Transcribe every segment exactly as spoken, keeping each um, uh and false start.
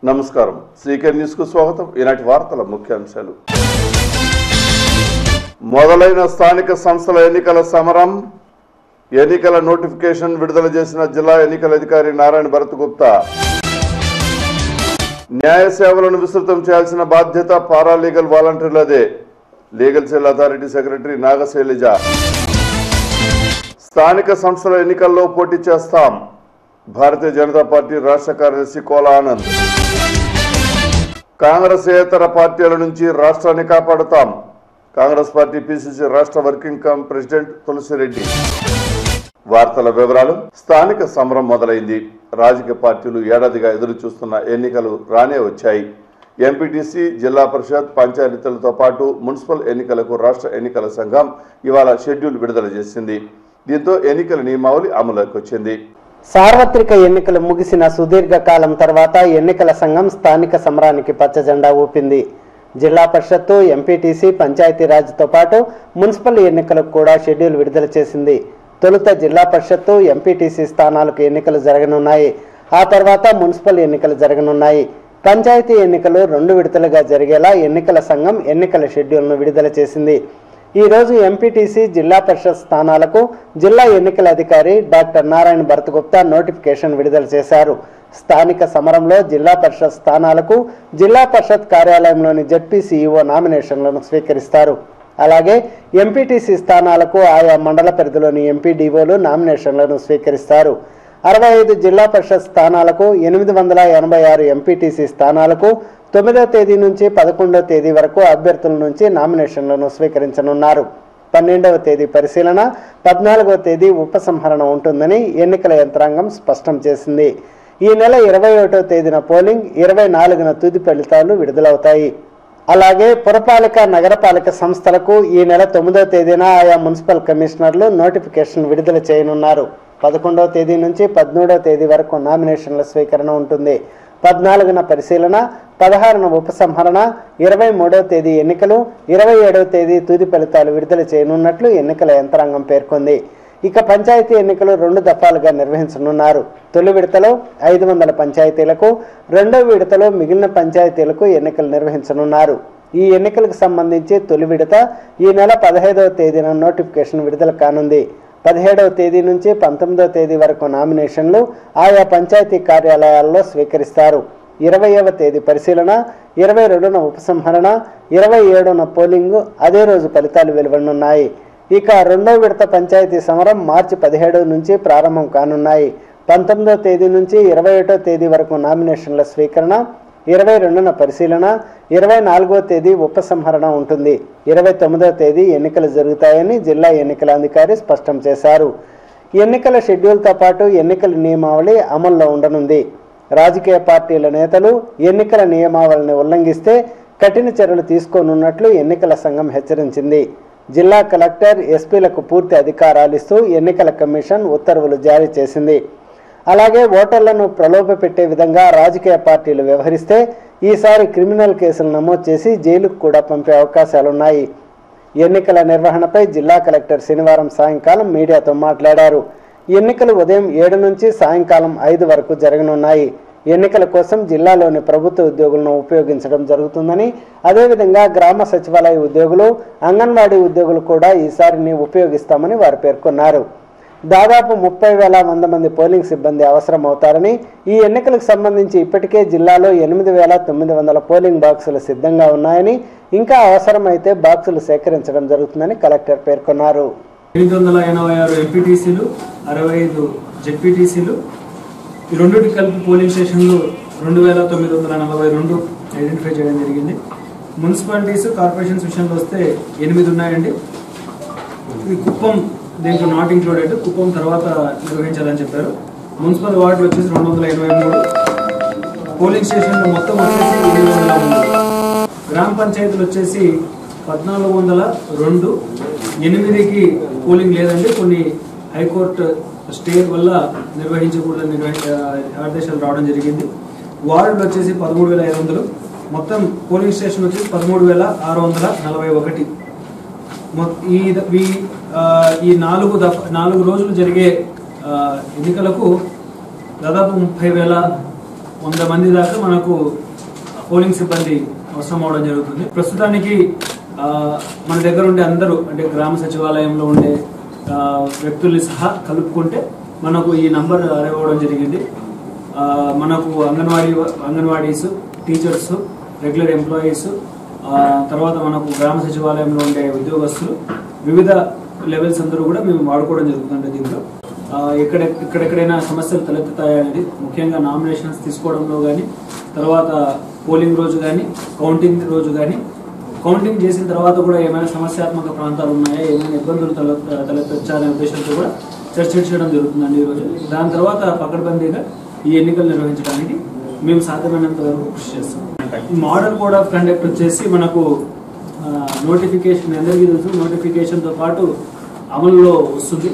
నమస్కారం CK news కు స్వాగతం. ఈనాటి వార్తల ముఖ్యాంశాలు. మొదలైన స్థానిక సంస్థల ఎన్నికల సమరం. ఎన్నికల నోటిఫికేషన్ విడుదల చేసిన జిల్లా ఎన్నికల అధికారి నారాయణ భరత్ గుప్తా. న్యాయ సేవలను విస్తృతం చేయాల్సిన బాధ్యత పారాలీగల్ వాలంటీర్లదే. Legal cell authority secretary Nagashailaja. స్థానిక సంస్థల ఎన్నికల్లో పోటీ చేస్తాం. భారతీయ జనతా పార్టీ రాష్ట్ర కార్యదర్శి కోలా ఆనంద్. కాంగ్రెస్ ఏతర పార్టీల నుంచి రాష్ట్రాన్ని కాపాడుతాం. కాంగ్రెస్ పార్టీ పిసిసి రాష్ట్ర వర్కింగ్ కమ్ ప్రెసిడెంట్ తులసిరెడ్డి. వార్తల వివరాలు. స్థానిక సమరం మొదలైంది. రాజకీయ పార్టీలు ఏడాదిగా ఎదురు చూస్తున్న ఎన్నికలు రానే వచ్చాయి. ఎంపీటీసీ, జిల్లా పరిషత్, పంచాయతీలతో పాటు మున్సిపల్ ఎన్నికలకు రాష్ట్ర ఎన్నికల సంఘం ఇవాళ షెడ్యూల్ విడుదల చేసింది. దీంతో ఎన్నికల నియమావళి అమలులోకి వచ్చింది. సార్వత్రిక ఎన్నికలు ముగిసిన సుదీర్ఘకాలం తర్వాత ఎన్నికల సంఘం స్థానిక సమరానికి పచ్చజెండా ఊపింది. జిల్లా పరిషత్తు, ఎంపీటీసీ, పంచాయతీరాజ్తో పాటు మున్సిపల్ ఎన్నికలకు కూడా షెడ్యూల్ విడుదల చేసింది. తొలుత జిల్లా పరిషత్తు, ఎంపీటీసీ స్థానాలకు ఎన్నికలు జరగనున్నాయి. ఆ తర్వాత మున్సిపల్ ఎన్నికలు జరగనున్నాయి. పంచాయతీ ఎన్నికలు రెండు విడతలుగా జరిగేలా ఎన్నికల సంఘం ఎన్నికల షెడ్యూల్ను విడుదల చేసింది. ఈ రోజు ఎంపీటీసీ, జిల్లా పరిషత్ స్థానాలకు జిల్లా ఎన్నికల అధికారి డాక్టర్ నారాయణ భరత్ గుప్తా నోటిఫికేషన్ విడుదల చేశారు. స్థానిక సమరంలో జిల్లా పరిషత్ స్థానాలకు జిల్లా పరిషత్ కార్యాలయంలోని జెడ్పీసీఈఓ నామినేషన్లను స్వీకరిస్తారు. అలాగే ఎంపీటీసీ స్థానాలకు ఆయా మండల పరిధిలోని ఎంపీడీఓలు నామినేషన్లను స్వీకరిస్తారు. అరవై ఐదు జిల్లా పరిషత్ స్థానాలకు, ఎనిమిది వందల ఎనభై ఆరు ఎంపీటీసీ స్థానాలకు తొమ్మిదవ తేదీ నుంచి పదకొండవ తేదీ వరకు అభ్యర్థుల నుంచి నామినేషన్లను స్వీకరించనున్నారు. పన్నెండవ తేదీ పరిశీలన, పద్నాలుగవ తేదీ ఉపసంహరణ ఉంటుందని ఎన్నికల యంత్రాంగం స్పష్టం చేసింది. ఈ నెల ఇరవై ఒకటో తేదీన పోలింగ్, ఇరవై నాలుగున తుది ఫలితాలు విడుదలవుతాయి. అలాగే పురపాలిక, నగరపాలిక సంస్థలకు ఈ నెల తొమ్మిదవ తేదీన ఆయా మున్సిపల్ కమిషనర్లు నోటిఫికేషన్ విడుదల చేయనున్నారు. పదకొండవ తేదీ నుంచి పదమూడవ తేదీ వరకు నామినేషన్ల స్వీకరణ ఉంటుంది. పద్నాలుగున పరిశీలన, పదహారున ఉపసంహరణ, ఇరవై మూడవ తేదీ ఎన్నికలు, ఇరవై ఏడవ తేదీ తుది ఫలితాలు విడుదల చేయనున్నట్లు ఎన్నికల యంత్రాంగం పేర్కొంది. ఇక పంచాయతీ ఎన్నికలు రెండు దఫాలుగా నిర్వహించనున్నారు. తొలి విడతలో ఐదు వందల పంచాయతీలకు, రెండవ విడతలో మిగిలిన పంచాయతీలకు ఎన్నికలు నిర్వహించనున్నారు. ఈ ఎన్నికలకు సంబంధించి తొలి విడత ఈ నెల పదహైదవ తేదీన నోటిఫికేషన్ విడుదల కానుంది. పదిహేడవ తేదీ నుంచి పంతొమ్మిదవ తేదీ వరకు నామినేషన్లు ఆయా పంచాయతీ కార్యాలయాల్లో స్వీకరిస్తారు. ఇరవైవ తేదీ పరిశీలన, ఇరవై రెండున ఉపసంహరణ, ఇరవై ఏడున పోలింగ్, అదే రోజు ఫలితాలు వెలువడనున్నాయి. ఇక రెండవ విడత పంచాయతీ సమరం మార్చి పదిహేడు నుంచి ప్రారంభం కానున్నాయి. పంతొమ్మిదవ తేదీ నుంచి ఇరవై ఒకటో తేదీ వరకు నామినేషన్ల స్వీకరణ, ఇరవై రెండున పరిశీలన, ఇరవై నాలుగవ తేదీ ఉపసంహరణ ఉంటుంది. ఇరవై తొమ్మిదవ తేదీ ఎన్నికలు జరుగుతాయని జిల్లా ఎన్నికల అధికారి స్పష్టం చేశారు. ఎన్నికల షెడ్యూల్తో పాటు ఎన్నికల నియమావళి అమల్లో ఉండనుంది. రాజకీయ పార్టీల నేతలు ఎన్నికల నియమావళిని ఉల్లంఘిస్తే కఠిన చర్యలు తీసుకోనున్నట్లు ఎన్నికల సంఘం హెచ్చరించింది. జిల్లా కలెక్టర్, ఎస్పీలకు పూర్తి అధికారాలు ఇస్తూ ఎన్నికల కమిషన్ ఉత్తర్వులు జారీ చేసింది. అలాగే ఓటర్లను ప్రలోభపెట్టే విధంగా రాజకీయ పార్టీలు వ్యవహరిస్తే ఈసారి క్రిమినల్ కేసులు నమోదు చేసి జైలుకు కూడా పంపే అవకాశాలున్నాయి. ఎన్నికల నిర్వహణపై జిల్లా కలెక్టర్ శనివారం సాయంకాలం మీడియాతో మాట్లాడారు. ఎన్నికలు ఉదయం ఏడు నుంచి సాయంకాలం ఐదు వరకు జరగనున్నాయి. ఎన్నికల కోసం జిల్లాలోని ప్రభుత్వ ఉద్యోగులను ఉపయోగించడం జరుగుతుందని, అదేవిధంగా గ్రామ సచివాలయ ఉద్యోగులు, అంగన్వాడీ ఉద్యోగులు కూడా ఈసారిని ఉపయోగిస్తామని వారు పేర్కొన్నారు. దాదాపు ముప్పై వేల వంద మంది పోలింగ్ సిబ్బంది అవసరం అవుతారని, ఈ ఎన్నికలకు సంబంధించి ఇప్పటికే జిల్లాలో ఎనిమిది వేల తొమ్మిది వందల పోలింగ్ బాక్సులు సిద్ధంగా ఉన్నాయని, ఇంకా అవసరమైతే బాక్సులు సేకరించడం జరుగుతుందని కలెక్టర్ పేర్కొన్నారు. ఎనిమిది వందల ఎనభై ఆరు ఎంపీటీసీలు, అరవై ఐదు జెడ్పీటీసీలు, ఈ రెండుటి కలిపి పోలింగ్ స్టేషన్లు రెండు వేల తొమ్మిది వందల నలభై రెండు ఐడెంటిఫై చేయడం జరిగింది. మున్సిపాలిటీస్, కార్పొరేషన్స్ విషయంలో వస్తే ఎనిమిది ఉన్నాయండి. ఈ కుప్పం దీంట్లో నాట్ ఇంక్లూడెడ్, కుప్పం తర్వాత నిర్వహించాలని చెప్పారు. మున్సిపల్ వార్డులు వచ్చేసి రెండు వందల ఎనభై మూడు, పోలింగ్ స్టేషన్లు మొత్తం వచ్చేసి ఎనిమిది వందల మూడు, గ్రామ పంచాయతీలు వచ్చేసి పద్నాలుగు వందల రెండు, ఎనిమిదికి పోలింగ్ లేదండి, కొన్ని హైకోర్టు స్టే వల్ల నిర్వహించకూడదని నిర్వహి ఆదేశాలు రావడం జరిగింది. వార్డులు వచ్చేసి పదమూడు వేల ఐదు వందలు, మొత్తం పోలింగ్ స్టేషన్ వచ్చేసి పదమూడు వేల ఆరు వందల నలభై ఒకటి. ఈ ఈ నాలుగు దఫ నాలుగు రోజులు జరిగే ఎన్నికలకు దాదాపు ముప్పై వేల వంద మంది దాకా మనకు పోలింగ్ సిబ్బంది అవసరం అవడం జరుగుతుంది. ప్రస్తుతానికి మన దగ్గర ఉండే అందరూ అంటే గ్రామ సచివాలయంలో ఉండే వ్యక్తుల్ని సహా కలుపుకుంటే మనకు ఈ నంబర్ అరైవ్ అవ్వడం జరిగింది. మనకు anganwadi anganwadis, teachers, regular employees, తర్వాత మనకు గ్రామ సచివాలయంలో ఉండే ఉద్యోగస్తులు, వివిధ లెవెల్స్ అందరూ కూడా మేము వాడుకోవడం జరుగుతుంది. దీంట్లో ఎక్కడ ఎక్కడెక్కడైనా సమస్యలు తలెత్తుతాయనేది ముఖ్యంగా నామినేషన్స్ తీసుకోవడంలో కానీ, తర్వాత పోలింగ్ రోజు కానీ, కౌంటింగ్ రోజు కానీ, కౌంటింగ్ చేసిన తర్వాత కూడా ఏమైనా సమస్యాత్మక ప్రాంతాలు ఉన్నాయా, ఏమైనా ఇబ్బందులు తల తలెత్తొచ్చాలనే ఉద్దేశంతో కూడా చర్చించడం జరుగుతుందండి ఈరోజు. దాని తర్వాత పకడ్బందీగా ఈ ఎన్నికలు నిర్వహించడానికి మేము సాధ్యమైనంత వరకు కృషి చేస్తాం. మోడల్ కోడ్ ఆఫ్ కండక్ట్ వచ్చేసి మనకు నోటిఫికేషన్ అందరికీ తెలుసు, నోటిఫికేషన్తో పాటు అమలులో వస్తుంది.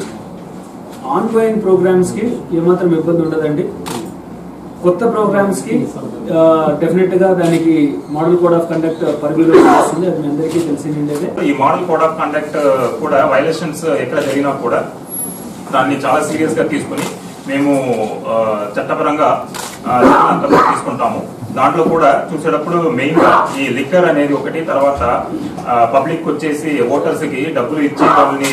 ఆన్ గోయింగ్ ప్రోగ్రామ్స్ కి ఏమాత్రం ఇబ్బంది ఉండదండి. కొత్త ప్రోగ్రామ్స్ కి డెఫినెట్ గా దానికి మోడల్ కోడ్ ఆఫ్ కండక్ట్ పరిధిలో వస్తుంది. అది మీ అందరికీ తెలిసిందే. ఈ మోడల్ కోడ్ ఆఫ్ కండక్ట్ కూడా వైలేషన్స్ ఎక్కడ జరిగినా కూడా దాన్ని చాలా సీరియస్ గా తీసుకుని మేము చట్టపరంగా తీసుకుంటాము. దాంట్లో కూడా చూసేటప్పుడు మెయిన్ గా ఈ లిక్కర్ అనేది ఒకటి, తర్వాత పబ్లిక్ వచ్చేసి ఓటర్స్ కి డబ్బులు ఇచ్చి వాళ్ళని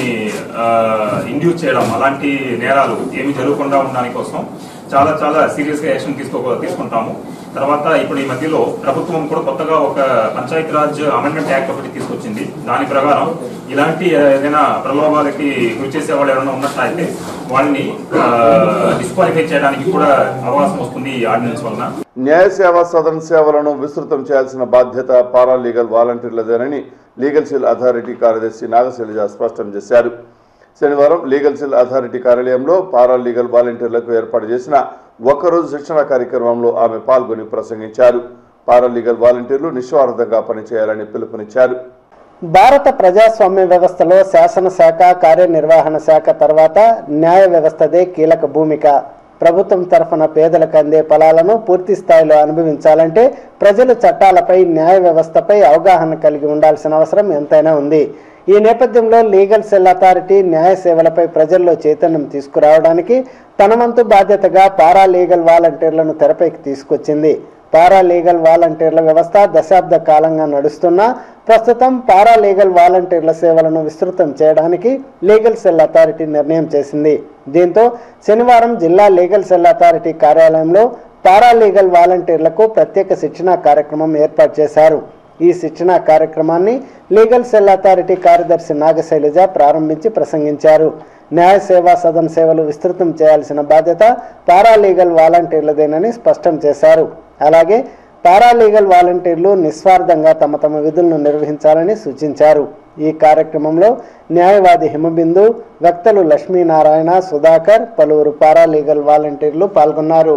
ఇండ్యూస్ చేయడం, అలాంటి నేరాలు ఏమి జరగకుండా ఉండడానికి కోసం చాలా చాలా సీరియస్ గా యాక్షన్ తీసుకో తీసుకుంటాము. తర్వాత ఇప్పుడు ఈ మధ్యలో ప్రభుత్వం కూడా కొత్తగా ఒక పంచాయతీరాజ్ అమెండ్మెంట్ యాక్ట్ ఒకటి తీసుకొచ్చింది. దాని ప్రకారం ఇలాంటి ఏదైనా ప్రలోభాలకి గురి చేసే వాళ్ళు ఎవరైనా ఉన్నట్లయితే వాళ్ళని డిస్క్వాలిఫై చేయడానికి కూడా అవకాశం వస్తుంది ఈ ఆర్డినెన్స్ వలన. న్యాయ సేవా సదన్ సేవలను విస్తృతం చేయాల్సిన బాధ్యత పారా లీగల్ వాలంటీర్లదేనని లీగల్ సెల్ అథారిటీ కార్యదర్శి నాగశైలజ స్పష్టం చేశారు. శనివారం లీగల్ సెల్ అథారిటీ కార్యాలయంలో పారా లీగల్ వాలంటీర్లకు ఏర్పాటు చేసిన ఒక్కరోజు శిక్షణ కార్యక్రమంలో ఆమె పాల్గొని ప్రసంగించారు. పారా లీగల్ వాలంటీర్లు నిస్వార్థంగా పనిచేయాలని పిలుపునిచ్చారు. భారత ప్రజాస్వామ్య వ్యవస్థలో శాసనశాఖ, కార్యనిర్వహణ శాఖ తర్వాత న్యాయ వ్యవస్థదే కీలక భూమిక. ప్రభుత్వం తరఫున పేదలకు అందే ఫలాలను పూర్తి స్థాయిలో అనుభవించాలంటే ప్రజలు చట్టాలపై, న్యాయ వ్యవస్థపై అవగాహన కలిగి ఉండాల్సిన అవసరం ఎంతైనా ఉంది. ఈ నేపథ్యంలో లీగల్ సెల్ అథారిటీ న్యాయ సేవలపై ప్రజల్లో చైతన్యం తీసుకురావడానికి తన వంతు బాధ్యతగా పారా లీగల్ వాలంటీర్లను తెరపైకి తీసుకొచ్చింది. పారా లీగల్ వాలంటీర్ల వ్యవస్థ దశాబ్ద కాలంగా నడుస్తున్నా ప్రస్తుతం పారా లీగల్ వాలంటీర్ల సేవలను విస్తృతం చేయడానికి లీగల్ సెల్ అథారిటీ నిర్ణయం చేసింది. దీంతో శనివారం జిల్లా లీగల్ సెల్ అథారిటీ కార్యాలయంలో పారా లీగల్ వాలంటీర్లకు ప్రత్యేక శిక్షణా కార్యక్రమం ఏర్పాటు చేశారు. ఈ శిక్షణా కార్యక్రమాన్ని లీగల్ సెల్ అథారిటీ కార్యదర్శి నాగశైలజ ప్రారంభించి ప్రసంగించారు. న్యాయ సేవా సదన్ సేవలు విస్తృతం చేయాల్సిన బాధ్యత పారాలీగల్ వాలంటీర్లదేనని స్పష్టం చేశారు. అలాగే పారాలీగల్ వాలంటీర్లు నిస్వార్థంగా తమ తమ విధులను నిర్వహించాలని సూచించారు. ఈ కార్యక్రమంలో న్యాయవాది హిమబిందు, వక్తలు లక్ష్మీనారాయణ, సుధాకర్, పలువురు పారాలీగల్ వాలంటీర్లు పాల్గొన్నారు.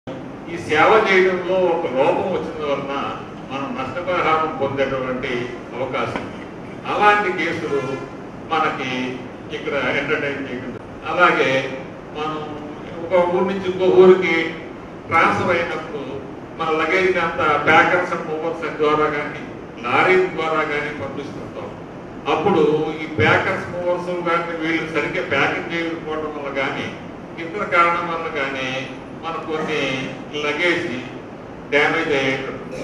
ఈ సేవ చేయడంలో ఒక లోపం వచ్చిన వలన మనం నష్టపరిహారం పొందేటువంటి అవకాశం. అలాంటి కేసులు మనకి ఇక్కడ ఎంటర్టైన్ చేయడం. అలాగే మనం ఒక ఊరి నుంచి ఇంకో ఊరికి ట్రాన్స్ఫర్ అయినప్పుడు మన లగేజ్ అంతా ప్యాకర్స్ అండ్ మూవర్స్ ద్వారా కానీ లారీ ద్వారా కానీ పంపిస్తుంటాం. అప్పుడు ఈ ప్యాకర్స్ మూవర్స్ కానీ వీళ్ళు సరిగ్గా ప్యాకింగ్ చేయకపోవడం వల్ల కానీ ఇతర కారణం వల్ల కానీ మన కొన్ని లగేజ్ డ్యామేజ్ అయ్యేటప్పుడు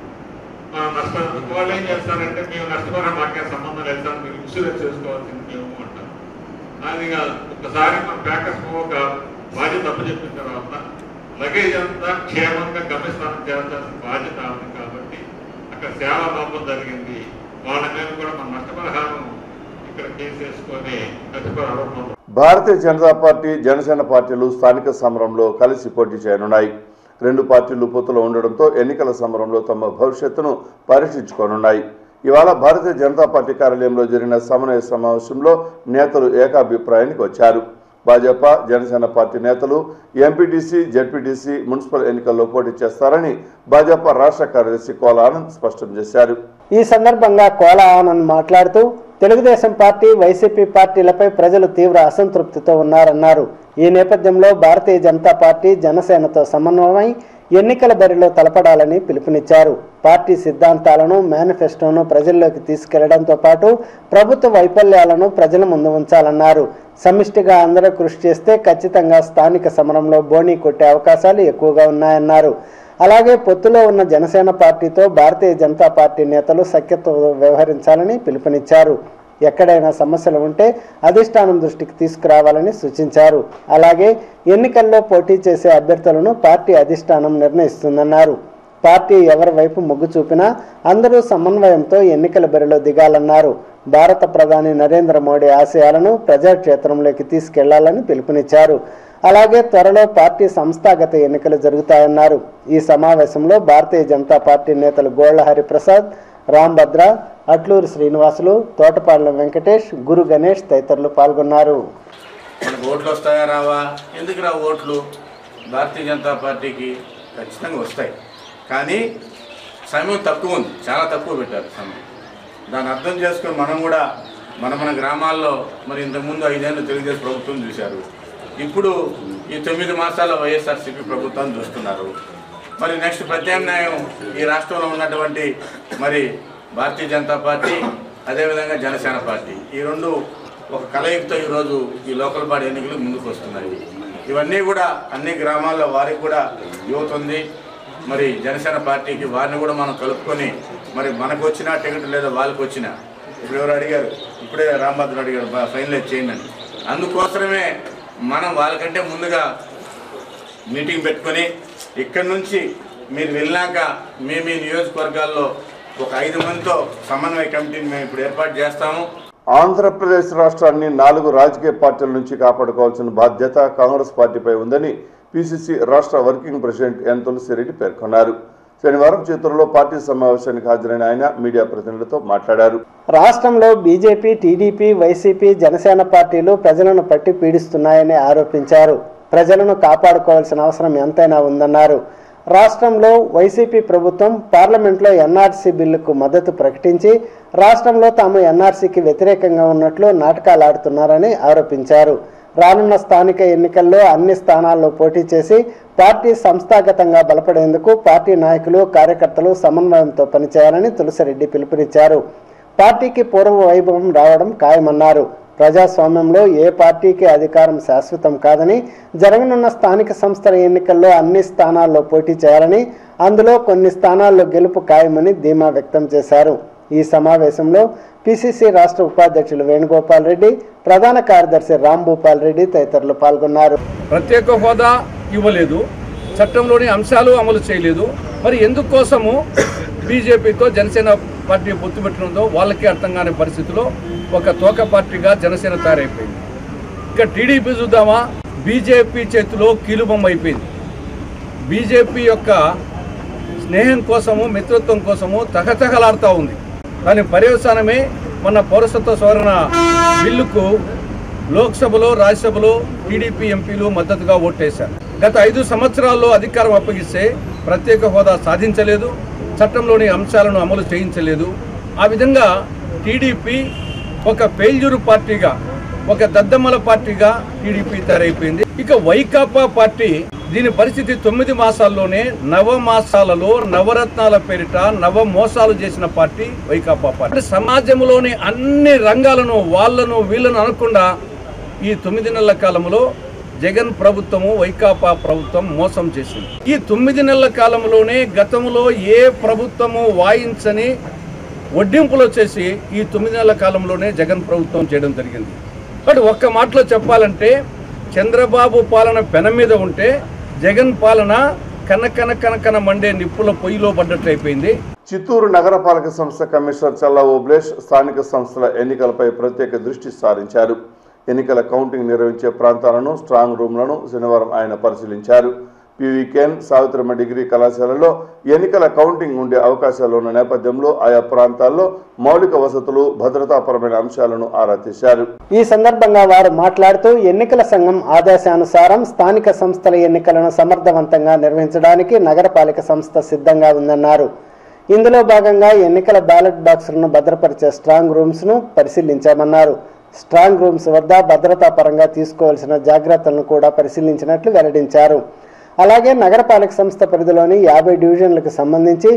మన నష్టం వాళ్ళు ఏం చేస్తారంటే మేము నష్టపరిహారం మాకే సంబంధం లేదు సార్, మీరు ఇన్సూరెన్స్ చేసుకోవాల్సింది మేము అంటాం. అది కాదు, ఒకసారి మన ప్యాకర్స్ ఒక బాధ్యత అప్పచెప్పిన తర్వాత లగేజ్ అంతా క్షేమంగా గమ్యస్థానం చేర్చాల్సిన బాధ్యత ఉంది. కాబట్టి అక్కడ సేవా లోపం జరిగింది, వాళ్ళ మీద కూడా మన నష్టపరిహారం ఇక్కడ కేసేసుకొని నష్టపరిహారం. భారతీయ జనతా పార్టీ, జనసేన పార్టీలు స్థానిక సమరంలో కలిసి పోటీ చేయనున్నాయి. రెండు పార్టీలు పొత్తులో ఉండడంతో ఎన్నికల సమరంలో తమ భవిష్యత్తును పరీక్షించుకోనున్నాయి. ఇవాళ భారతీయ జనతా పార్టీ కార్యాలయంలో జరిగిన సమన్వయ సమావేశంలో నేతలు ఏకాభిప్రాయానికి వచ్చారు. భాజపా, జనసేన పార్టీ నేతలు ఎంపీటీసీ, జెడ్పీటీసీ, మున్సిపల్ ఎన్నికల్లో పోటీ చేస్తారని భాజపా రాష్ట్ర కార్యదర్శి కోల ఆనంద్ స్పష్టం చేశారు. ఈ సందర్భంగా కోల ఆనంద్ మాట్లాడుతూ తెలుగుదేశం పార్టీ, వైసీపీ పార్టీలపై ప్రజలు తీవ్ర అసంతృప్తితో ఉన్నారన్నారు. ఈ నేపథ్యంలో భారతీయ జనతా పార్టీ జనసేనతో సమన్వయమై ఎన్నికల బరిలో తలపడాలని పిలుపునిచ్చారు. పార్టీ సిద్ధాంతాలను, మేనిఫెస్టోను ప్రజల్లోకి తీసుకెళ్లడంతో పాటు ప్రభుత్వ వైఫల్యాలను ప్రజల ముందు ఉంచాలన్నారు. సమిష్టిగా అందరూ కృషి చేస్తే ఖచ్చితంగా స్థానిక సమరంలో బోణీ కొట్టే అవకాశాలు ఎక్కువగా ఉన్నాయన్నారు. అలాగే పొత్తులో ఉన్న జనసేన పార్టీతో భారతీయ జనతా పార్టీ నేతలు సఖ్యతతో వ్యవహరించాలని పిలుపునిచ్చారు. ఎక్కడైనా సమస్యలు ఉంటే అధిష్టానం దృష్టికి తీసుకురావాలని సూచించారు. అలాగే ఎన్నికల్లో పోటీ చేసే అభ్యర్థులను పార్టీ అధిష్టానం నిర్ణయిస్తుందన్నారు. పార్టీ ఎవరి వైపు మొగ్గు చూపినా అందరూ సమన్వయంతో ఎన్నికల బరిలో దిగాలన్నారు. భారత ప్రధాని నరేంద్ర మోడీ ఆశయాలను ప్రజాక్షేత్రంలోకి తీసుకెళ్లాలని పిలుపునిచ్చారు. అలాగే త్వరలో పార్టీ సంస్థాగత ఎన్నికలు జరుగుతాయన్నారు. ఈ సమావేశంలో భారతీయ జనతా పార్టీ నేతలు గోళ్ల హరిప్రసాద్, రాంభద్ర, అట్లూరి శ్రీనివాసులు, తోటపాళ్ల వెంకటేష్, గురు గణేష్ తదితరులు పాల్గొన్నారు. మనకు ఓట్లు వస్తాయా రావా? ఎందుకు రా ఓట్లు? భారతీయ జనతా పార్టీకి ఖచ్చితంగా వస్తాయి, కానీ సమయం తక్కువ ఉంది, చాలా తక్కువ పెట్టారు సమయం. దాన్ని అర్థం చేసుకొని మనం కూడా మన మన గ్రామాల్లో మరి ఇంతకుముందు ఐదేళ్ళు తెలుగుదేశం ప్రభుత్వం చూశారు, ఇప్పుడు ఈ తొమ్మిది మాసాల వైఎస్ఆర్సీపీ ప్రభుత్వాన్ని చూస్తున్నారు. మరి నెక్స్ట్ ప్రత్యామ్నాయం ఈ రాష్ట్రంలో ఉన్నటువంటి మరి భారతీయ జనతా పార్టీ, అదేవిధంగా జనసేన పార్టీ, ఈ రెండు ఒక కలయికతో ఈరోజు ఈ లోకల్ బాడీ ఎన్నికలు ముందుకు వస్తున్నాయి. ఇవన్నీ కూడా అన్ని గ్రామాల్లో వారికి కూడా యువత ఉంది. మరి జనసేన పార్టీకి వారిని కూడా మనం కలుపుకొని మరి మనకు వచ్చిన టికెట్ లేదా వాళ్ళకి వచ్చిన, ఇప్పుడు ఎవరు అడిగారు, ఇప్పుడే రాంభద్ర అడిగారు ఫైనలైజ్ చేయండి అని. అందుకోసమే మనం వాళ్ళకంటే ముందుగా మీటింగ్ పెట్టుకొని ఇక్కడి నుంచి మీరు వెళ్ళాక మేము ఈ నియోజకవర్గాల్లో ఒక ఐదు మందితో సమన్వయ కమిటీని మేము ఇప్పుడు ఏర్పాటు చేస్తాము. ఆంధ్రప్రదేశ్ రాష్ట్రాన్ని నాలుగు రాజకీయ పార్టీల నుంచి కాపాడుకోవాల్సిన బాధ్యత కాంగ్రెస్ పార్టీపై ఉందని పిసిసి రాష్ట్ర వర్కింగ్ ప్రెసిడెంట్ ఎన్ తులసిరెడ్డి పేర్కొన్నారు. శనివారం చిత్తూరులో పార్టీ సమావేశానికి హాజరైన ఆయన మీడియా ప్రతినిధులతో మాట్లాడారు. రాష్ట్రంలో బీజేపీ, టీడీపీ, వైసీపీ, జనసేన పార్టీలు ప్రజలను పట్టి పీడిస్తున్నాయని ఆరోపించారు. ప్రజలను కాపాడుకోవాల్సిన అవసరం ఎంతైనా ఉందన్నారు. రాష్ట్రంలో వైసీపీ ప్రభుత్వం పార్లమెంట్లో ఎన్ఆర్సీ బిల్లుకు మద్దతు ప్రకటించి రాష్ట్రంలో తాము ఎన్ఆర్సీకి వ్యతిరేకంగా ఉన్నట్లు నాటకాలు ఆడుతున్నారని ఆరోపించారు. రానున్న స్థానిక ఎన్నికల్లో అన్ని స్థానాల్లో పోటీ చేసి పార్టీ సంస్థాగతంగా బలపడేందుకు పార్టీ నాయకులు, కార్యకర్తలు సమన్వయంతో పనిచేయాలని తులసిరెడ్డి పిలుపునిచ్చారు. పార్టీకి పూర్వ వైభవం రావడం ఖాయమన్నారు. ప్రజాస్వామ్యంలో ఏ పార్టీకి అధికారం శాశ్వతం కాదని, జరగనున్న స్థానిక సంస్థల ఎన్నికల్లో అన్ని స్థానాల్లో పోటీ చేయాలని, అందులో కొన్ని స్థానాల్లో గెలుపు ఖాయమని ధీమా వ్యక్తం చేశారు. ఈ సమావేశంలో పిసిసి రాష్ట్ర ఉపాధ్యక్షులు వేణుగోపాల్ రెడ్డి, ప్రధాన కార్యదర్శి రాంభూపాల్ రెడ్డి తదితరులు పాల్గొన్నారు. ప్రత్యేక హోదా ఇవ్వలేదు, చట్టంలోని అంశాలు అమలు చేయలేదు. మరి ఎందుకోసము బీజేపీతో జనసేన పార్టీ పొత్తు పెట్టడంతో వాళ్ళకి అర్థం కాని పరిస్థితిలో ఒక తోక పార్టీగా జనసేన తయారైపోయింది. ఇక టీడీపీ చూద్దామా, బీజేపీ చేతిలో కీలుబొమ్మ అయిపోయింది. బీజేపీ యొక్క స్నేహం కోసము, మిత్రత్వం కోసము తహతహలాడుతూ ఉంది. దాని పర్యవసానమే మన పౌరసత్వ సవరణ బిల్లుకు లోక్సభలో, రాజ్యసభలో టీడీపీ ఎంపీలు మద్దతుగా ఓటేశారు. గత ఐదు సంవత్సరాల్లో అధికారం అప్పగిస్తే ప్రత్యేక హోదా సాధించలేదు, చట్టంలోని అంశాలను అమలు చేయించలేదు. ఆ విధంగా టీడీపీ ఒక ఫెయిల్యూర్ పార్టీగా, ఒక దద్దమ్మల పార్టీగా టీడీపీ తయారైపోయింది. ఇక వైకాపా పార్టీ దీని పరిస్థితి తొమ్మిది మాసాల్లోనే నవ మాసాలలో నవరత్నాల పేరిట నవ మోసాలు చేసిన పార్టీ వైకాపా పార్టీ. సమాజంలోని అన్ని రంగాలను వాళ్ళను వీళ్ళను అనకుండా ఈ తొమ్మిది నెలల కాలంలో జగన్ ప్రభుత్వము, వైకాపా ప్రభుత్వం మోసం చేసింది. ఈ తొమ్మిది నెలల కాలంలోనే గతంలో ఏ ప్రభుత్వము వాయించని వడ్డింపులు వచ్చేసి ఈ తొమ్మిది నెలల కాలంలోనే జగన్ ప్రభుత్వం చేయడం జరిగింది. బట్ ఒక్క మాటలో చెప్పాలంటే చంద్రబాబు పాలన పెన మీద ఉంటే జగన్ పాలన కనకన కనకన మండే నిప్పుల పొయ్యిలో పడ్డట్లయిపోయింది. చిత్తూరు నగరపాలక సంస్థ కమిషనర్ చల్లా ఓబ్లేష్ స్థానిక సంస్థల ఎన్నికలపై ప్రత్యేక దృష్టి సారించారు. ఎన్నికల కౌంటింగ్ నిర్వహించే ప్రాంతాలను, స్ట్రాంగ్ రూమ్లను శనివారం ఆయన పరిశీలించారు. పివి కేన్ సావిత్రమ్మ డిగ్రీ కళాశాలలో ఎన్నికల కౌంటింగ్ ఉండే అవకాశాలు ఉన్న నేపథ్యంలో ఆయా ప్రాంతాల్లో మౌలిక వసతులు, భద్రతాపరమైన అంశాలను ఆరా తీశారు. ఈ సందర్భంగా వారు మాట్లాడుతూ ఎన్నికల సంఘం ఆదేశానుసారం స్థానిక సంస్థల ఎన్నికలను సమర్థవంతంగా నిర్వహించడానికి నగరపాలిక సంస్థ సిద్ధంగా ఉందన్నారు. ఇందులో భాగంగా ఎన్నికల బ్యాలెట్ బాక్సులను భద్రపరిచే స్ట్రాంగ్ రూమ్స్ ను పరిశీలించామన్నారు. స్ట్రాంగ్ రూమ్స్ వద్ద భద్రతా పరంగా తీసుకోవాల్సిన జాగ్రత్తలను కూడా పరిశీలించినట్లు వెల్లడించారు. అలాగే నగరపాలక సంస్థ పరిధిలోని యాభై డివిజన్లకు సంబంధించి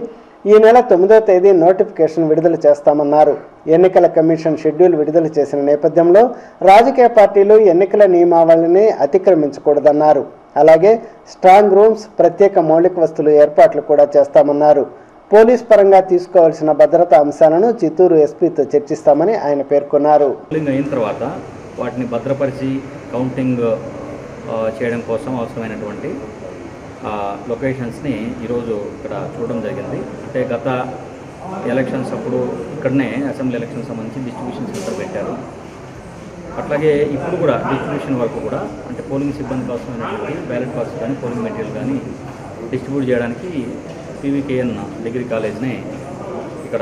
ఈ నెల తొమ్మిదో తేదీ నోటిఫికేషన్ విడుదల చేస్తామన్నారు. ఎన్నికల కమిషన్ షెడ్యూల్ విడుదల చేసిన నేపథ్యంలో రాజకీయ పార్టీలు ఎన్నికల నియమావళిని అతిక్రమించకూడదన్నారు. అలాగే స్ట్రాంగ్ రూమ్స్, ప్రత్యేక మౌలిక వస్తువులు ఏర్పాట్లు కూడా చేస్తామన్నారు. పోలీస్ పరంగా తీసుకోవాల్సిన భద్రతా అంశాలను చిత్తూరు ఎస్పీతో చర్చిస్తామని ఆయన పేర్కొన్నారు. అయిన తర్వాత వాటిని భద్రపరిచి కౌంటింగ్ చేయడం కోసం అవసరమైనటువంటి లొకేషన్స్ని ఈరోజు ఇక్కడ చూడడం జరిగింది. అంటే గత ఎలక్షన్స్ అప్పుడు ఇక్కడనే అసెంబ్లీ ఎలక్షన్ సంబంధించి డిస్ట్రిబ్యూషన్ సెంటర్ పెట్టారు. అట్లాగే ఇప్పుడు కూడా డిస్ట్రిబ్యూషన్ వరకు కూడా అంటే పోలింగ్ సిబ్బంది కోసమైనటువంటి బ్యాలెట్ బాక్స్ కానీ పోలింగ్ మెటీరియల్ కానీ డిస్ట్రిబ్యూట్ చేయడానికి పీవీకేఎన్ డిగ్రీ కాలేజ్ని ఇక్కడ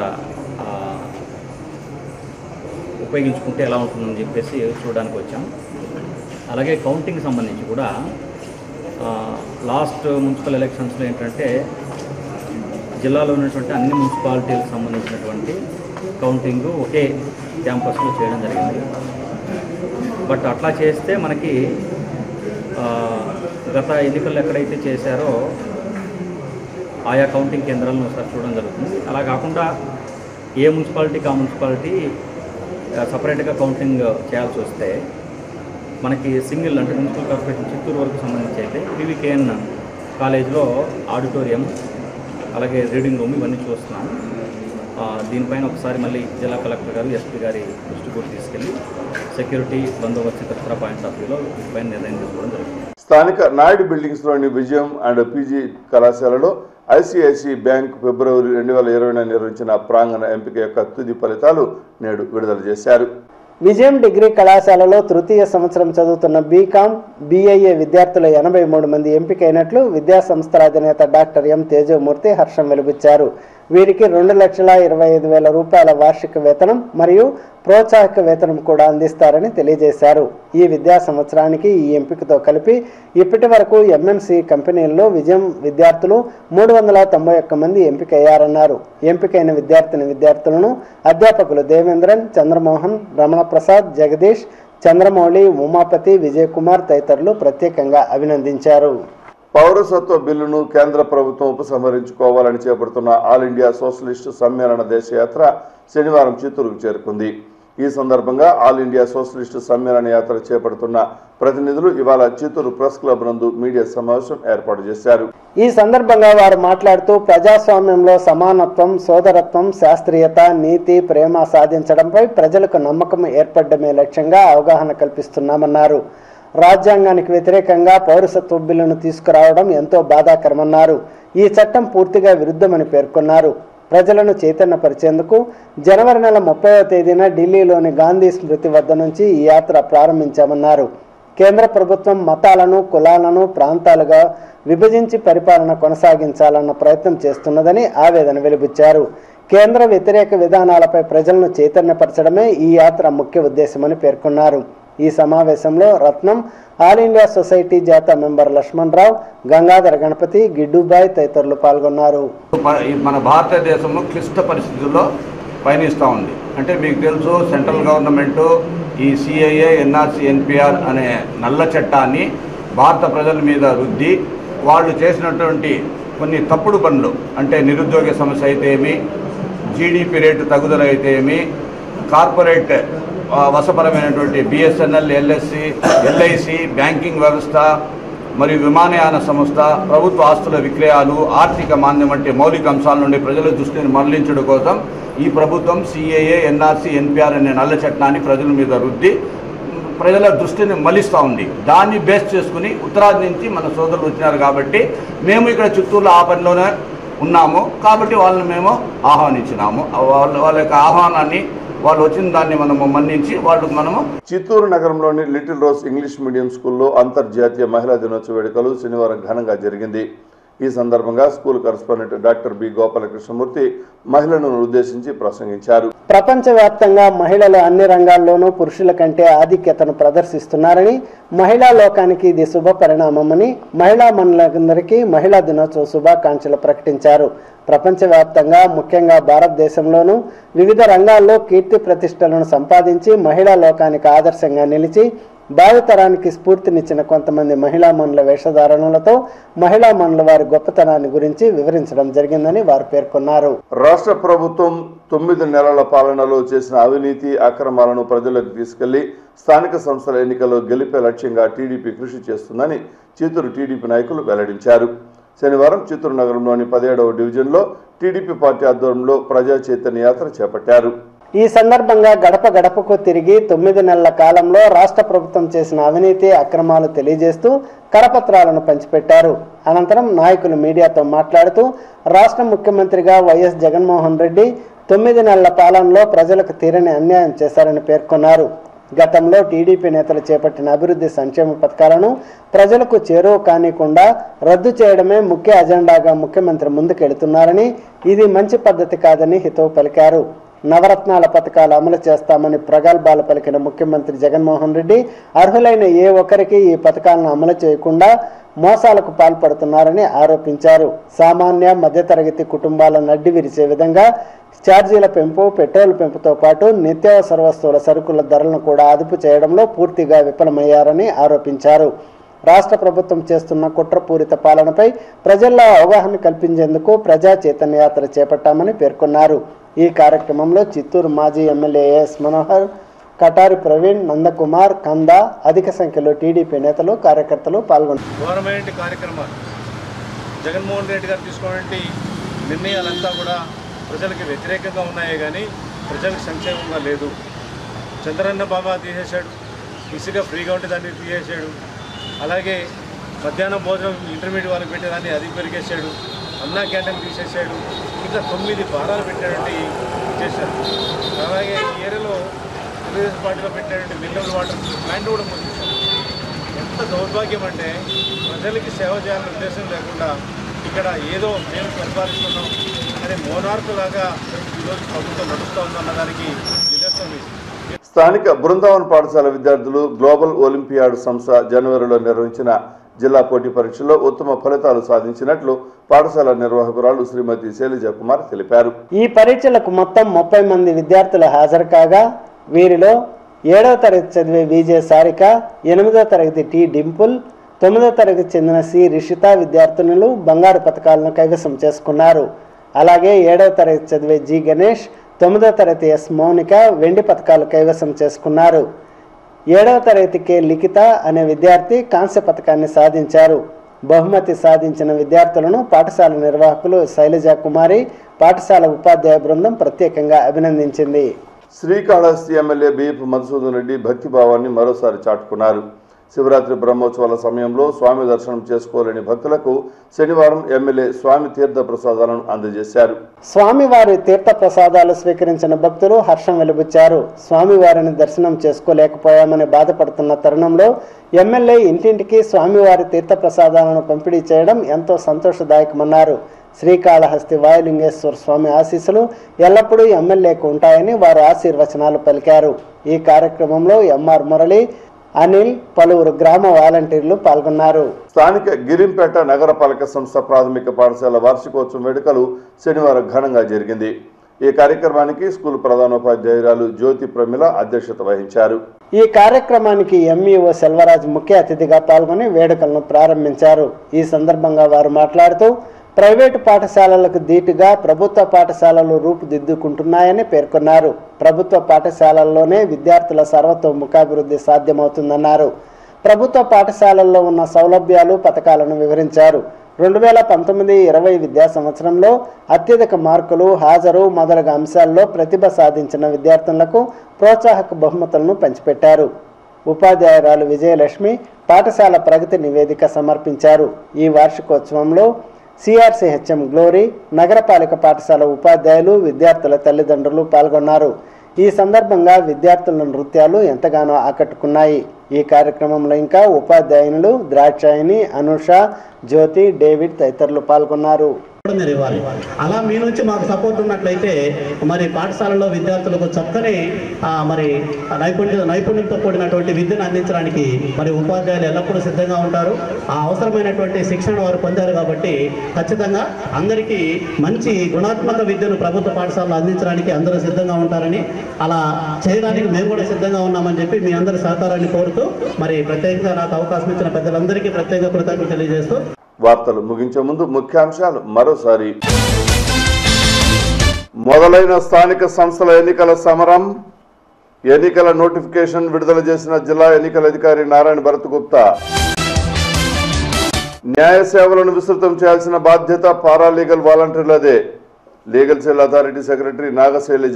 ఉపయోగించుకుంటే ఎలా ఉంటుందని చెప్పేసి చూడడానికి వచ్చాం. అలాగే కౌంటింగ్ సంబంధించి కూడా లాస్ట్ మున్సిపల్ ఎలక్షన్స్లో ఏంటంటే జిల్లాలో ఉన్నటువంటి అన్ని మున్సిపాలిటీలకు సంబంధించినటువంటి కౌంటింగ్ ఒకే క్యాంపస్లో చేయడం జరిగింది. బట్ అట్లా చేస్తే మనకి గత ఎన్నికల్లో ఎక్కడైతే చేశారో ఆయా కౌంటింగ్ కేంద్రాలను ఒకసారి చూడడం జరుగుతుంది. అలా కాకుండా ఏ మున్సిపాలిటీకి ఆ మున్సిపాలిటీ సపరేట్గా కౌంటింగ్ చేయాల్సి వస్తే మనకి సింగిల్ అంటే మున్సిపల్ కార్పొరేషన్ చిత్తూరు వరకు సంబంధించి అయితే పీవీకేఎన్ కాలేజ్లో ఆడిటోరియం అలాగే రీడింగ్ రూమ్ ఇవన్నీ చూస్తున్నాం. దీనిపైన ఒకసారి మళ్ళీ జిల్లా కలెక్టర్ గారు ఎస్పీ గారి దృష్టి కూడా తీసుకెళ్ళి సెక్యూరిటీ బందోబస్తు ఇతర పాయింట్ ఆఫ్ వ్యూలో దీనిపైన నిర్ణయం తీసుకోవడం జరుగుతుంది. స్థానిక నాయుడు బిల్డింగ్స్లోని విజయం అండ్ పీజీ కళాశాలలో ఐసిఐసిఐ బ్యాంక్ ఫిబ్రవరి రెండు వేల ఇరవై నిర్వహించిన ప్రాంగణ ఎంపిక యొక్క తుది ఫలితాలు నేడు విడుదల చేశారు. విజయం డిగ్రీ కళాశాలలో తృతీయ సంవత్సరం చదువుతున్న బీకామ్, బీఐఏ విద్యార్థుల ఎనభై మూడు మంది ఎంపికైనట్లు విద్యాసంస్థల అధినేత డాక్టర్ ఎం తేజమూర్తి హర్షం వెలుబుచ్చారు. వీరికి రెండు లక్షల ఇరవై ఐదు వేల రూపాయల వార్షిక వేతనం మరియు ప్రోత్సాహక వేతనం కూడా అందిస్తారని తెలియజేశారు. ఈ విద్యా సంవత్సరానికి ఈ ఎంపికతో కలిపి ఇప్పటి వరకు ఎంఎన్సి కంపెనీల్లో విజయం విద్యార్థులు మూడు వందల తొంభై ఒక్క మంది ఎంపికయ్యారన్నారు. ఎంపికైన విద్యార్థిని విద్యార్థులను అధ్యాపకులు దేవేంద్రన్, చంద్రమోహన్, రమణ ప్రసాద్, జగదీష్, చంద్రమౌళి, ఉమాపతి, విజయ్ కుమార్ తదితరులు ప్రత్యేకంగా అభినందించారు. పౌరసత్వ బిల్లును కేంద్ర ప్రభుత్వం ఉపసంహరించుకోవాలని చేపడుతున్న ఆల్ ఇండియా సోషలిస్టు సమ్మేళన దేశయాత్ర శనివారం చిత్తూరుకు చేరుకుంది. ఈ సందర్భంగా ఆల్ ఇండియా సోషలిస్టు సమ్మేళన యాత్ర చేపడుతున్న ప్రతినిధులు ఇవాళ చిత్తూరు ప్రెస్ క్లబ్ నందు మీడియా సమావేశం ఏర్పాటు చేశారు. ఈ సందర్భంగా వారు మాట్లాడుతూ ప్రజాస్వామ్యంలో సమానత్వం, సోదరత్వం, శాస్త్రీయత, నీతి, ప్రేమ సాధించడంపై ప్రజలకు నమ్మకం ఏర్పడమే లక్ష్యంగా అవగాహన కల్పిస్తున్నామన్నారు. రాజ్యాంగానికి వ్యతిరేకంగా పౌరసత్వ బిల్లును తీసుకురావడం ఎంతో బాధాకరమన్నారు. ఈ చట్టం పూర్తిగా విరుద్ధమని పేర్కొన్నారు. ప్రజలను చైతన్యపరిచేందుకు జనవరి నెల ముప్పైవ తేదీన ఢిల్లీలోని గాంధీ స్మృతి వద్ద నుంచి ఈ యాత్ర ప్రారంభించామన్నారు. కేంద్ర ప్రభుత్వం మతాలను, కులాలను ప్రాంతాలుగా విభజించి పరిపాలన కొనసాగించాలన్న ప్రయత్నం చేస్తున్నదని ఆవేదన వెలిబుచ్చారు. కేంద్ర వ్యతిరేక విధానాలపై ప్రజలను చైతన్యపరచడమే ఈ యాత్ర ముఖ్య ఉద్దేశమని పేర్కొన్నారు. ఈ సమావేశంలో రత్నం, ఆల్ ఇండియా సొసైటీ జాతా మెంబర్ లక్ష్మణ్ రావు, గంగాధర గణపతి, గిడ్డుబాయ్ తదితరులు పాల్గొన్నారు. మన భారతదేశంలో క్లిష్ట పరిస్థితుల్లో పయనిస్తూ ఉంది. అంటే మీకు తెలుసు, సెంట్రల్ గవర్నమెంటు ఈ సిఐఏ, ఎన్ఆర్సి, ఎన్పిఆర్ అనే నల్ల చట్టాన్ని భారత ప్రజల మీద రుద్ది వాళ్ళు చేసినటువంటి కొన్ని తప్పుడు పనులు, అంటే నిరుద్యోగ సమస్య అయితే ఏమి, జీడిపి రేటు తగ్గుదల అయితే ఏమి, కార్పొరేట్ వశపరమైనటువంటి బిఎస్ఎన్ఎల్, ఎల్ఎస్సి, ఎల్ఐసి, బ్యాంకింగ్ వ్యవస్థ మరియు విమానయాన సంస్థ, ప్రభుత్వ ఆస్తుల విక్రయాలు, ఆర్థిక మాంద్యం వంటి మౌలిక అంశాల నుండి ప్రజల దృష్టిని మరలించడం కోసం ఈ ప్రభుత్వం సిఏఏ, ఎన్ఆర్సి, ఎన్పిఆర్ అనే నల్ల చట్టాన్ని ప్రజల మీద రుద్ది ప్రజల దృష్టిని మళ్లిస్తూ ఉంది. దాన్ని బేస్ చేసుకుని ఉత్తరాది నుంచి మన సోదరులు వచ్చినారు కాబట్టి మేము ఇక్కడ చిత్తూరులో ఆ పనిలోనే ఉన్నాము. కాబట్టి వాళ్ళని మేము ఆహ్వానించినాము. వాళ్ళ వాళ్ళ యొక్క ఆహ్వానాన్ని, వాళ్ళు వచ్చిన దాన్ని మనము మన్నించి వాళ్ళకు మనము. చిత్తూరు నగరంలోని లిటిల్ రోజ్ ఇంగ్లీష్ మీడియం స్కూల్లో అంతర్జాతీయ మహిళా దినోత్సవ వేడుకలు శనివారం ఘనంగా జరిగింది. ఈ సందర్భంగా school correspondent doctor B Gopalakrishnamurthy మహిళలను ఉద్దేశించి ప్రసంగించారు. ప్రపంచవ్యాప్తంగా మహిళలు అన్ని రంగాల్లోనూ పురుషుల కంటే ఆధిక్యతను ప్రదర్శిస్తున్నారని, మహిళా లోకానికి ఇది శుభ పరిణామమని మహిళా మనులందరికీ మహిళా దినోత్సవ శుభాకాంక్షలు ప్రకటించారు. ప్రపంచవ్యాప్తంగా ముఖ్యంగా భారతదేశంలోనూ వివిధ రంగాల్లో కీర్తి ప్రతిష్టలను సంపాదించి మహిళా లోకానికి ఆదర్శంగా నిలిచి భావితరానికి స్ఫూర్తినిచ్చిన కొంతమంది మహిళా మనుల వేషధారణలతో మహిళా మనుల వారి గొప్పతనాన్ని గురించి వివరించడం జరిగిందని వారు పేర్కొన్నారు. రాష్ట్ర ప్రభుత్వం తొమ్మిది నెలల పాలనలో చేసిన అవినీతి అక్రమాలను ప్రజలకు తీసుకెళ్లి స్థానిక సంస్థల ఎన్నికల్లో గెలిపే లక్ష్యంగా టీడీపీ కృషి చేస్తుందని చిత్తూరు టీడీపీ నాయకులు వెల్లడించారు. శనివారం చిత్తూరు నగరంలోని పదిహేడవ డివిజన్లో టీడీపీ పార్టీ ఆధ్వర్యంలో ప్రజా చైతన్య యాత్ర చేపట్టారు. ఈ సందర్భంగా గడప గడపకు తిరిగి తొమ్మిది నెలల కాలంలో రాష్ట్ర ప్రభుత్వం చేసిన అవినీతి అక్రమాలు తెలియజేస్తూ కరపత్రాలను పంచిపెట్టారు. అనంతరం నాయకులు మీడియాతో మాట్లాడుతూ రాష్ట్ర ముఖ్యమంత్రిగా వైఎస్ జగన్మోహన్ రెడ్డి తొమ్మిది నెలల పాలనలో ప్రజలకు తీరని అన్యాయం చేశారని పేర్కొన్నారు. గతంలో టీడీపీ నేతలు చేపట్టిన అభివృద్ధి సంక్షేమ పథకాలను ప్రజలకు చేరువ కానికుండా రద్దు చేయడమే ముఖ్య అజెండాగా ముఖ్యమంత్రి ముందుకెళ్తున్నారని, ఇది మంచి పద్ధతి కాదని హితవు పలికారు. నవరత్నాల పథకాలు అమలు చేస్తామని ప్రగల్భాలు పలికిన ముఖ్యమంత్రి జగన్మోహన్ రెడ్డి అర్హులైన ఏ ఒక్కరికి ఈ పథకాలను అమలు చేయకుండా మోసాలకు పాల్పడుతున్నారని ఆరోపించారు. సామాన్య మధ్యతరగతి కుటుంబాలను అడ్డి విరిచే విధంగా ఛార్జీల పెంపు, పెట్రోల్ పెంపుతో పాటు నిత్యావసర వస్తువుల సరుకుల ధరలను కూడా అదుపు చేయడంలో పూర్తిగా విఫలమయ్యారని ఆరోపించారు. రాష్ట్ర ప్రభుత్వం చేస్తున్న కుట్రపూరిత పాలనపై ప్రజల్లో అవగాహన కల్పించేందుకు ప్రజా చైతన్య యాత్ర చేపట్టామని పేర్కొన్నారు. ఈ కార్యక్రమంలో చిత్తూరు మాజీ ఎమ్మెల్యే ఎస్ మనోహర్, కటారి ప్రవీణ్, నందకుమార్, కంద, అధిక సంఖ్యలో టీడీపీ నేతలు కార్యకర్తలు పాల్గొన్నారు. గవర్నమెంట్ కార్యక్రమాలు జగన్మోహన్ రెడ్డి గారు తీసుకున్నటువంటి నిర్ణయాలంతా కూడా ప్రజలకు వ్యతిరేకంగా ఉన్నాయే కానీ ప్రజలకు సంక్షేమంగా లేదు. చంద్రన్న బాబా తీసేశాడు, ఇసుక ఫ్రీగా ఉంటే దాన్ని తీసేశాడు, అలాగే మధ్యాహ్నం భోజనం ఇంటర్మీడియట్ వాళ్ళకి పెట్టేదాన్ని అది పెరిగేశాడు, అన్నా క్యాంటీన్ తీసేశాడు, ఇంకా తొమ్మిది భారాలు పెట్టాడంటే చేశారు. అలాగే ఈ ఏరియాలో తెలుగుదేశం పార్టీలో పెట్టినటువంటి మినరల్ వాటర్ ప్లాంట్ కూడా మూసేశారు. ఎంత దౌర్భాగ్యం అంటే ప్రజలకి సేవ చేయాలనే ఉద్దేశం లేకుండా ఇక్కడ ఏదో మేము పరిపాలిస్తున్నాం అనే మోనార్క్ లాగా ఈరోజు ప్రభుత్వం నడుస్తూ ఉందన్న దానికి నిదర్శనం. స్థానిక బృందావన్ పాఠశాల విద్యార్థులు గ్లోబల్ ఒలింపియాడ్ సంస్థ జనవరిలో నిర్వహించిన జిల్లా పోటీ పరీక్షల్లో ఉత్తమ ఫలితాలు సాధించినట్లు పాఠశాల నిర్వాహకురాలు శ్రీమతి శైలజ కుమార్ తెలిపారు. ఈ పరీక్షలకు మొత్తం ముప్పై మంది విద్యార్థులు హాజరు కాగా వీరిలో ఏడవ తరగతి చదివే విజే సారిక, ఎనిమిదవ తరగతి టి డింపుల్, తొమ్మిదవ తరగతి చెందిన సి రిషిత విద్యార్థినులు బంగారు పథకాలను కైవసం చేసుకున్నారు. అలాగే ఏడవ తరగతి చదివే జి గణేష్, తొమ్మిదవ తరగతి ఎస్ మౌనిక వెండి పథకాలు కైవసం చేసుకున్నారు. ఏడవ తరగతి కె లిఖిత అనే విద్యార్థి కాంస్య పథకాన్ని సాధించారు. బహుమతి సాధించిన విద్యార్థులను పాఠశాల నిర్వాహకులు శైలజ కుమారి, పాఠశాల ఉపాధ్యాయ బృందం ప్రత్యేకంగా అభినందించింది. శ్రీకాళహస్తి ఎమ్మెల్యే బిఎఫ్ మధుసూదన్ రెడ్డి భక్తిభావాన్ని మరోసారి చాటుకున్నారు. శివరాత్రి బ్రహ్మోత్సవాల సమయంలో స్వామి దర్శనం చేసుకోలేని భక్తులకు శనివారం ఎమ్మెల్యే స్వామి తీర్థ ప్రసాదాలను అందజేశారు. స్వామివారి తీర్థ ప్రసాదాలు స్వీకరించిన భక్తులు హర్షం వెలుబుచ్చారు. స్వామివారిని దర్శనం చేసుకోలేకపోయామని బాధపడుతున్న తరుణంలో ఎమ్మెల్యే ఇంటింటికి స్వామివారి తీర్థ ప్రసాదాలను పంపిణీ చేయడం ఎంతో సంతోషదాయకమన్నారు. శ్రీకాళహస్తి వాయులింగేశ్వర స్వామి ఆశీస్సులు ఎల్లప్పుడూ ఎమ్మెల్యేకు ఉంటాయని వారు ఆశీర్వచనాలు పలికారు. ఈ కార్యక్రమంలో ఎంఆర్ మురళి, అనిల్, పలువురు గ్రామ వాలంటీర్లు పాల్గొన్నారు. స్థానిక గిరింపేట నగరపాలక సంస్థ ప్రాథమిక పాఠశాల వార్షికోత్సవం వేడుకలు శనివారం ఘనంగా జరిగింది. ఈ కార్యక్రమానికి స్కూల్ ప్రధానోపాధ్యాయురాలు జ్యోతి ప్రమిళ అధ్యక్షత వహించారు. ఈ కార్యక్రమానికి ఎంఈఓ సెల్వరాజ్ ముఖ్య అతిథిగా పాల్గొని వేడుకలను ప్రారంభించారు. ఈ సందర్భంగా వారు మాట్లాడుతూ ప్రైవేటు పాఠశాలలకు ధీటుగా ప్రభుత్వ పాఠశాలలు రూపుదిద్దుకుంటున్నాయని పేర్కొన్నారు. ప్రభుత్వ పాఠశాలల్లోనే విద్యార్థుల సర్వతోముఖాభివృద్ధి సాధ్యమవుతుందన్నారు. ప్రభుత్వ పాఠశాలల్లో ఉన్న సౌలభ్యాలు, పథకాలను వివరించారు. రెండు వేల పంతొమ్మిది ఇరవై విద్యా సంవత్సరంలో అత్యధిక మార్కులు, హాజరు మొదలగు అంశాల్లో ప్రతిభ సాధించిన విద్యార్థులకు ప్రోత్సాహక బహుమతులను పంచిపెట్టారు. ఉపాధ్యాయురాలు విజయలక్ష్మి పాఠశాల ప్రగతి నివేదిక సమర్పించారు. ఈ వార్షికోత్సవంలో సిఆర్సిహెచ్ఎం గ్లోరీ, నగరపాలిక పాఠశాల ఉపాధ్యాయులు, విద్యార్థుల తల్లిదండ్రులు పాల్గొన్నారు. ఈ సందర్భంగా విద్యార్థుల నృత్యాలు ఎంతగానో ఆకట్టుకున్నాయి. ఈ కార్యక్రమంలో ఇంకా ఉపాధ్యాయునులు ద్రాక్షాయిని, అనుష, జ్యోతి, డేవిడ్ తదితరులు పాల్గొన్నారు. మీరు ఇవ్వాలి. అలా మీ నుంచి మాకు సపోర్ట్ ఉన్నట్లయితే మరి పాఠశాలలో విద్యార్థులకు చక్కని మరి నైపుణ్య నైపుణ్యంతో కూడినటువంటి విద్యను అందించడానికి మరి ఉపాధ్యాయులు ఎల్లప్పుడూ సిద్ధంగా ఉంటారు. ఆ అవసరమైనటువంటి శిక్షణ వారు పొందారు కాబట్టి ఖచ్చితంగా అందరికీ మంచి గుణాత్మక విద్యను ప్రభుత్వ పాఠశాలలో అందించడానికి అందరూ సిద్ధంగా ఉంటారని, అలా చేయడానికి మేము కూడా సిద్ధంగా ఉన్నామని చెప్పి మీ అందరి సహకారాన్ని కోరుతూ మరి ప్రత్యేకంగా నాకు అవకాశం ఇచ్చిన పెద్దలందరికీ ప్రత్యేక కృతజ్ఞతలు తెలియజేస్తూ వార్తలు ముగించే ముందు ముఖ్యాంశాలు మరోసారి. మొదలైన స్థానిక సంస్థల ఎన్నికల సమరం. ఎన్నికల నోటిఫికేషన్ విడుదల చేసిన జిల్లా ఎన్నికల అధికారి నారాయణ భరత్ గుప్తా. న్యాయ సేవలను విస్తృతం చేయాల్సిన బాధ్యత పారాలీగల్ వాలంటీర్లదే. Legal cell authority secretary Nagashailaja.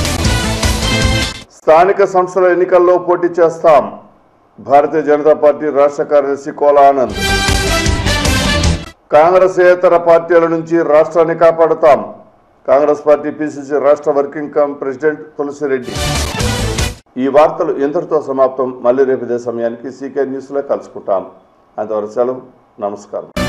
స్థానిక సంస్థల ఎన్నికల్లో పోటీ చేస్తాం. భారతీయ జనతా పార్టీ రాష్ట్ర కార్యదర్శి కోలా ఆనంద్. కాంగ్రెస్ ఏతర పార్టీల నుంచి రాష్ట్రాన్ని కాపాడుతాం. కాంగ్రెస్ పార్టీ పిసిసి రాష్ట్ర వర్కింగ్ కమ్ ప్రెసిడెంట్ తులసిరెడ్డి. ఈ వార్తలు ఇంతటితో సమాప్తం. మళ్ళీ రేపు ఇదే సమయానికి సీకే న్యూస్లో కలుసుకుంటాం. అంతవరకు సెలవు. నమస్కారం.